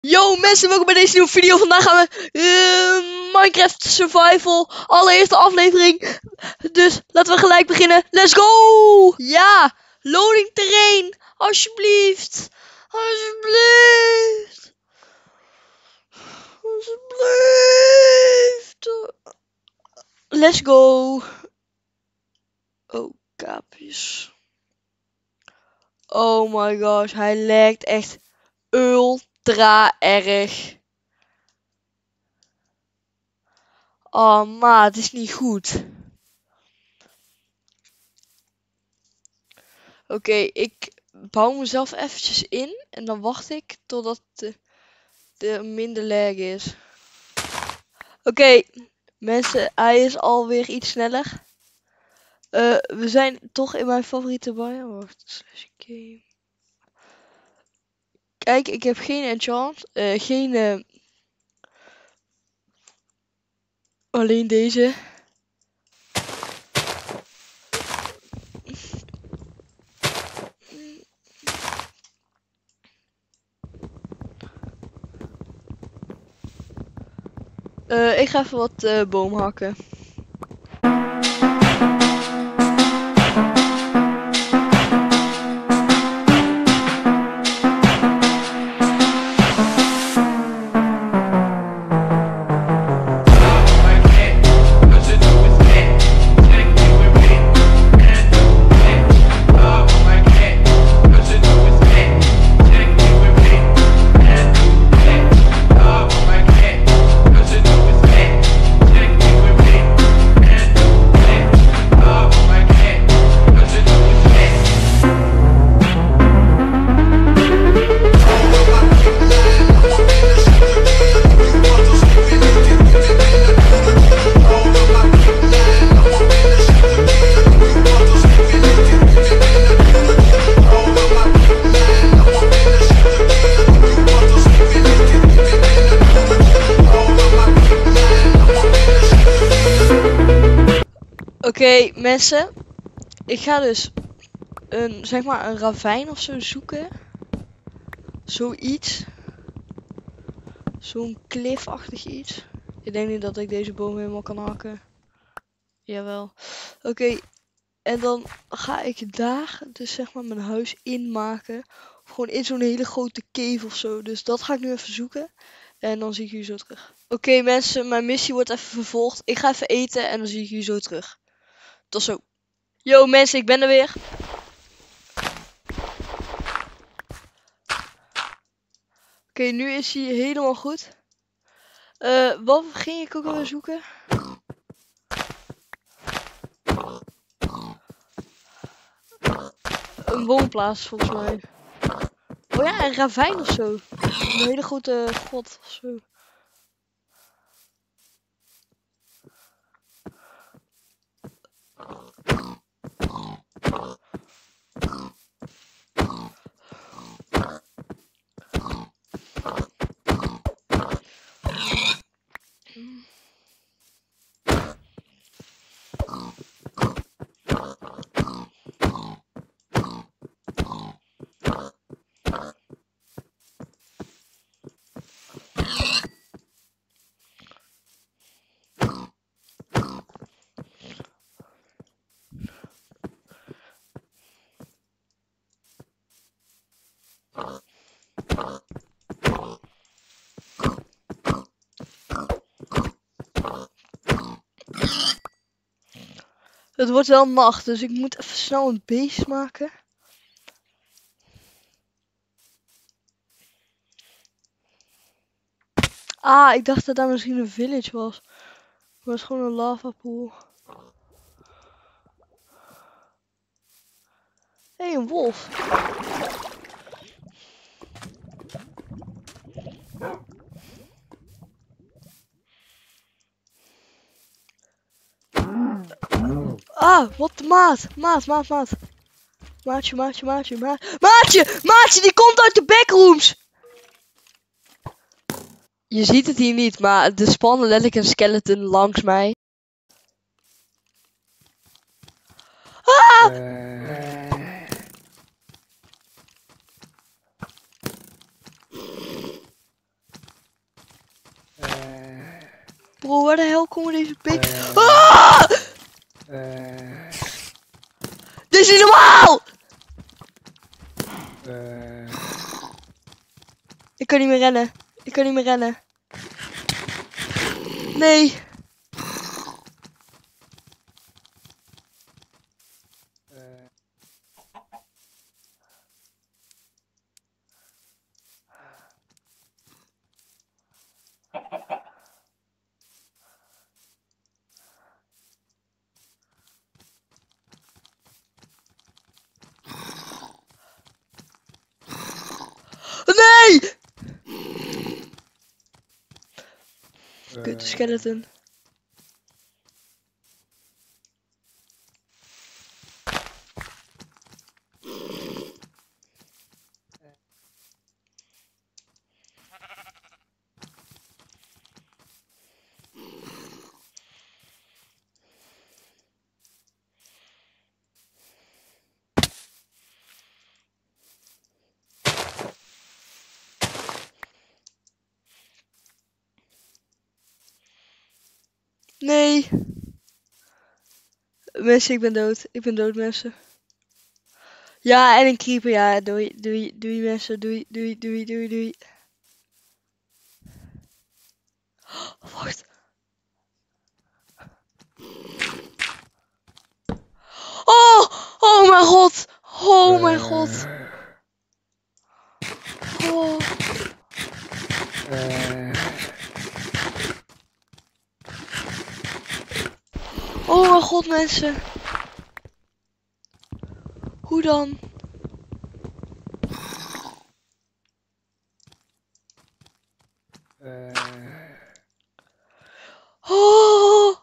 Yo mensen, welkom bij deze nieuwe video. Vandaag gaan we Minecraft Survival, allereerste aflevering. Dus laten we gelijk beginnen. Let's go! Ja, loading terrein. Alsjeblieft. Alsjeblieft. Alsjeblieft. Let's go. Oh, kaapjes. Oh my gosh, hij lijkt echt ultra erg. Oh, maar het is niet goed. Oké, ik bouw mezelf eventjes in en dan wacht ik totdat de minder lag is. Oké, mensen, hij is alweer iets sneller. We zijn toch in mijn favoriete biome. Wacht, slash game. Kijk, ik heb geen enchant, alleen deze. Ik ga even wat boom hakken. Oké, mensen, ik ga dus zeg maar een ravijn of zo zoeken. Zoiets. Zo'n cliffachtig iets. Ik denk niet dat ik deze boom helemaal kan hakken. Jawel. Oké, en dan ga ik daar dus zeg maar mijn huis in maken. Of gewoon in zo'n hele grote cave of zo. Dus dat ga ik nu even zoeken. En dan zie ik jullie zo terug. Oké, mensen, mijn missie wordt even vervolgd. Ik ga even eten en dan zie ik jullie zo terug. Tot zo. Yo mensen, ik ben er weer. Oké, nu is hij helemaal goed. Wat ging ik ook alweer zoeken? Een woonplaats volgens mij. Oh ja, een ravijn of zo. Een hele grote grot of zo. Het wordt wel nacht, dus ik moet even snel een beest maken. Ah, ik dacht dat daar misschien een village was. Maar het is gewoon een lavapool. Hé, hey, een wolf. Ah, wat de maat. Maat. Maatje, die komt uit de backrooms. Je ziet het hier niet, maar er spannen letterlijk een skeleton langs mij. Ah! Bro, waar de hel komen deze Ah! Dit is niet normaal! Ik kan niet meer rennen. Ik kan niet meer rennen. Nee. Nee! Kut, skeleton. Nee. Mensen, ik ben dood. Ik ben dood, mensen. Ja, en een creeper. Ja, doei, doei, doei, mensen. Doei, doei, doei, doei, doei. Oh, wacht. Oh! Oh mijn god! Oh mijn god! Oh. Oh mijn god, mensen. Hoe dan? Oh!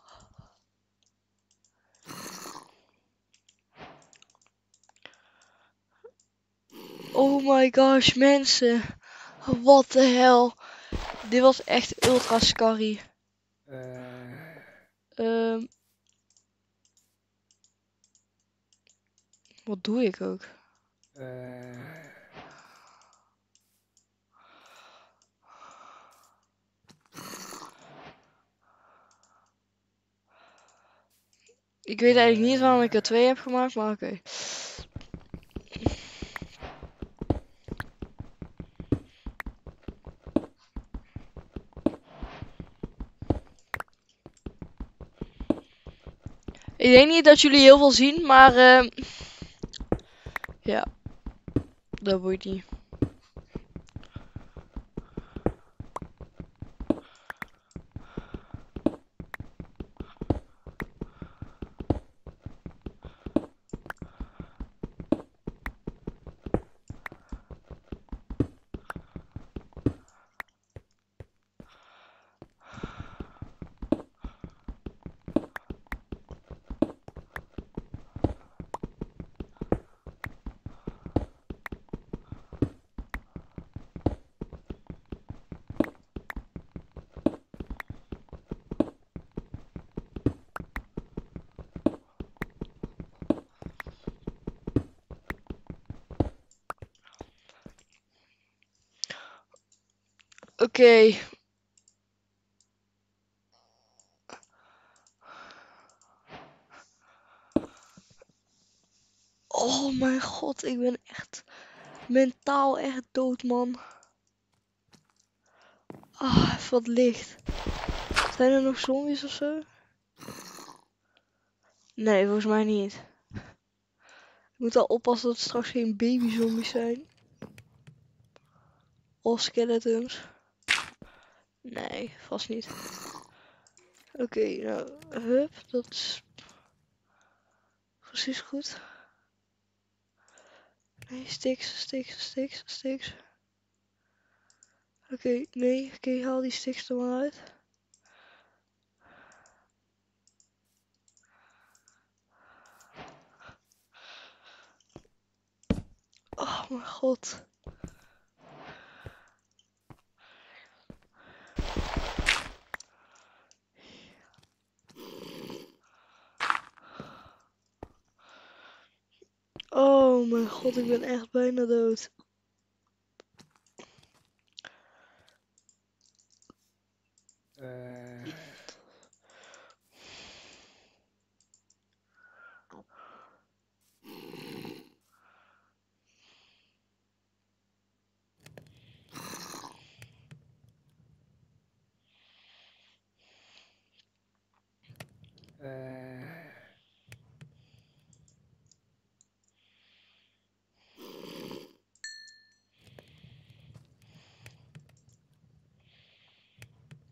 Oh my gosh, mensen. Wat de hel. Dit was echt ultra scary. Wat doe ik ook? Ik weet eigenlijk niet waarom ik er 2 heb gemaakt, maar oké. Ik denk niet dat jullie heel veel zien, maar ja, dat boeit niet. Oké. Oh mijn god, ik ben echt mentaal echt dood, man. Ah, even wat licht. Zijn er nog zombies of zo? Nee, volgens mij niet. Ik moet al oppassen dat het straks geen baby zombies zijn. Of skeletons. Nee, vast niet. Oké, nou, hup, dat is precies goed. Nee, sticks, sticks, sticks, sticks. Oké, nee, oké, haal die sticks er maar uit. Oh mijn god. Oh mijn god, ik ben echt bijna dood.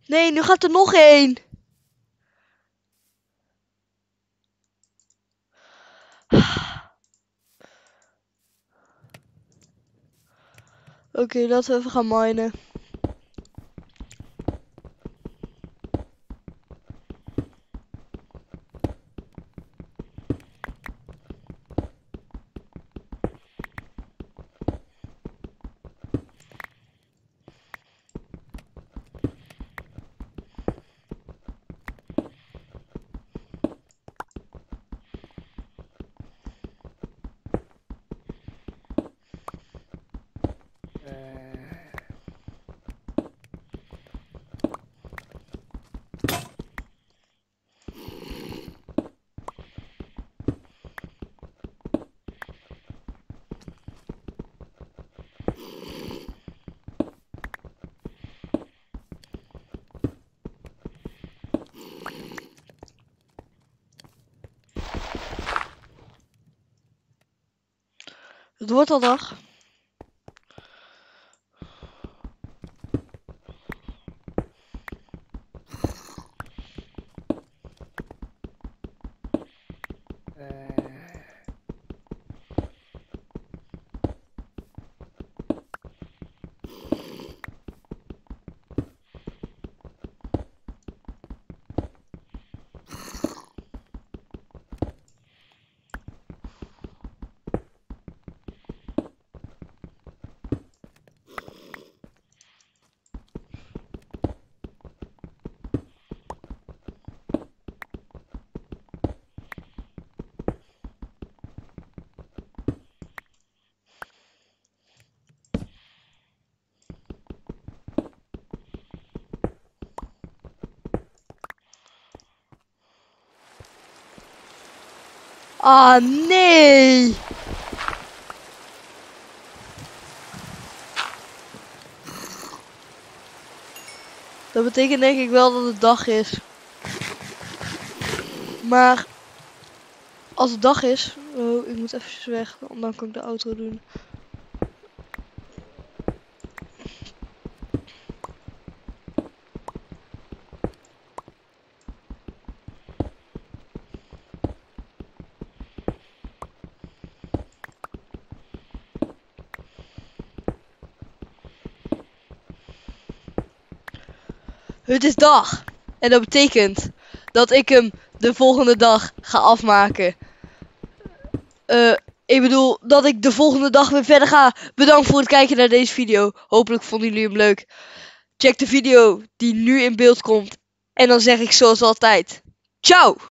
Nee, nu gaat er nog één. Oké, laten we even gaan minen. Het wordt al dag. Ah, nee! Dat betekent denk ik wel dat het dag is. Maar als het dag is... Oh, ik moet even weg. Dan kan ik de outro doen. Het is dag. En dat betekent dat ik hem de volgende dag ga afmaken. Ik bedoel dat ik de volgende dag weer verder ga. Bedankt voor het kijken naar deze video. Hopelijk vonden jullie hem leuk. Check de video die nu in beeld komt. En dan zeg ik zoals altijd. Ciao!